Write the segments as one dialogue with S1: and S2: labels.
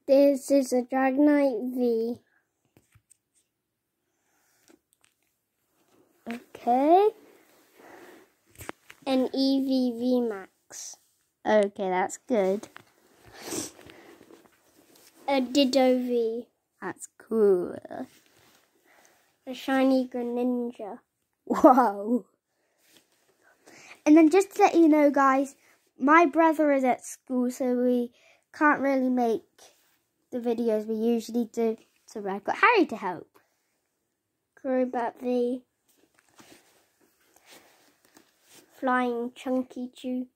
S1: This is a Dragonite V.
S2: Okay.
S1: An Eevee VMAX.
S2: Okay, that's good.
S1: A Ditto V.
S2: That's cool.
S1: A shiny Greninja.
S2: Whoa. And then just to let you know, guys, my brother is at school, so we can't really make the videos we usually do. So I've got Harry to help.
S1: Crobat V. Flying Chunky Chew.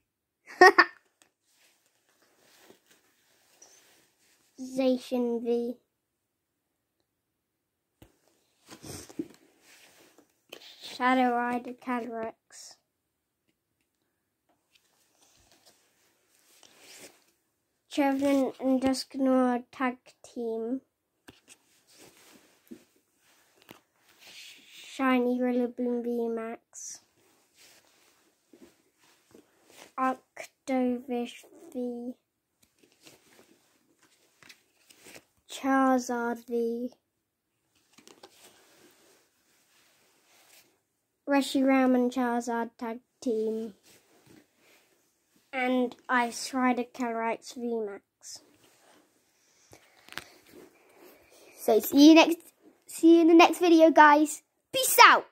S1: Zacian V. Shadow Rider Calyrex. Trevenant and Dusknoir Tag Team. Shiny Rillaboom VMAX. Octovish V. Charizard V. Reshiram and Charizard Tag Team. And Ice Rider Calyrex VMAX.
S2: So see you in the next video, guys. Peace out.